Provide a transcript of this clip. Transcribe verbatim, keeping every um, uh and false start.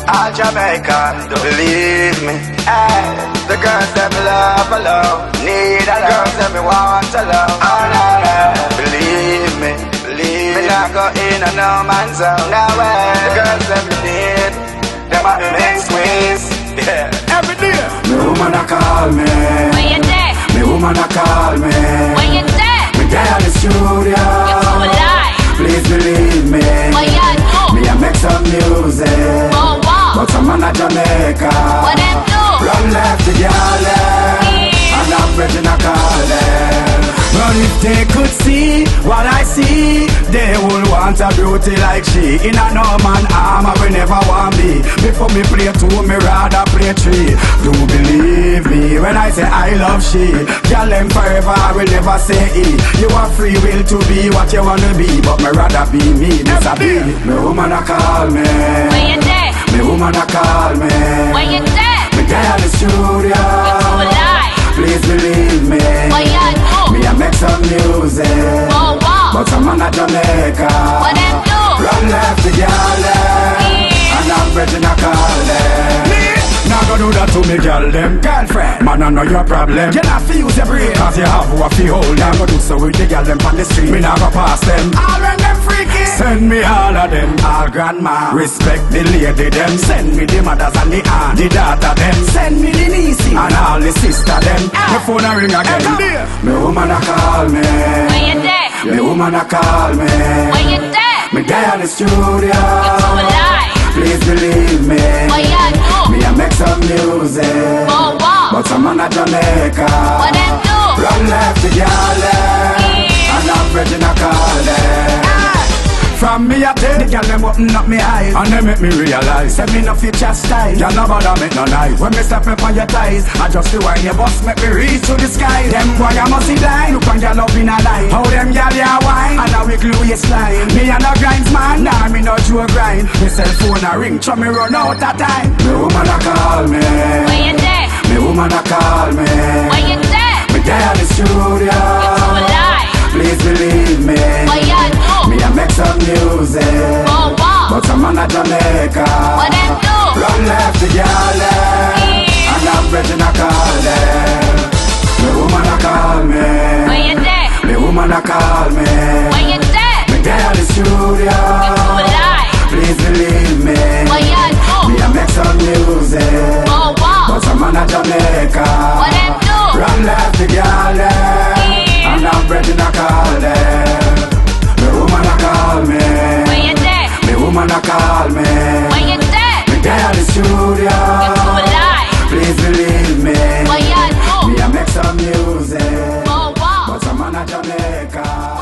All Jamaican, don't believe me. Hey, the girls that me love alone, need a love. Girls that me want to love, oh no, no. Believe me, believe me. Me not go in a no man's zone, no way. The girls that me need, them are the next squeeze. Yeah, every day. Me woman a call me. Where you there? Me woman a call me. Where you there? Me there in the studio. You're too alive. Please believe me. What you do? Me a make some music. Oh, wow. But some man a Jamaica. What them do? Run left to girl, Yeah. and I'm ready to call them. But if they could see what I see, they would want a beauty like she. In a no man arm, I will never want me. Before me play two, me rather play three. Do believe me when I say I love she. Girl, them forever, I will never say E. You are free will to be what you wanna be, but me rather be me, Miss a be. Me woman a call me. Where you there? Me woman a call me. Where you there? Me there in the studio. You're too alive. Please believe me. What you do? Me a make some music. Oh, wow. But some man a Jamaica. What them do? Run left to girl, Yeah. and I'm ready to call them. Now go do that to me, girl, them girlfriend. Man, I know your problem. You not fuse your brain, cause you have what you hold. Now go do so with the girl them on the street. Me now go past them. All when them freaky. Send me all of them, all grandma. Respect the lady them. Send me the mothers and the aunt, the daughter them. Send me the niece and all the sister them. My phone a ring again. Me woman a call me. Where you there? Me woman a call me. Where you there? Me there in the studio. You're too alive. Please believe me. What you do? Me a make some music. Oh, wow. But some man a Jamaica. What them do? Run left to girl, Yeah. and I'm ready to call them. From me a tell the girl them open up me eyes, and they make me realize say me no fit chastise. Girl no bother make no nice. When me step up on your thighs, I just the wine your bust make me reach to the sky. Them boy I must see blind. Look on girl up in a line. How them girl ya wine and a wiggle waistline. Me a no grinds man, nah me no Joe grind. Me cell phone a ring, so me run out of time. Me woman a call me. Where you there? Me woman a call me. Where you there? Me there in the studio. You're too alive. Please believe me. What you do? Me a make some music. Oh, wow. But some man a Jamaica. What them do? Run left to girl, Yeah. and I'm ready to call them. Me woman a call me. Where you there? Me woman a call me. Where you there? Me there in the studio. You're too alive. Please believe me. What you do? Me a make some music. Oh, wow. But some man a Jamaica. What them do? Run left to girl, Yeah. and I'm ready to call them. Me woman a call me. Where you there? Me woman a call me. Where you there? Me there in the studio. You're too alive. Please believe me. What you do? Me a make some music. Oh, wow. But some man a Jamaica.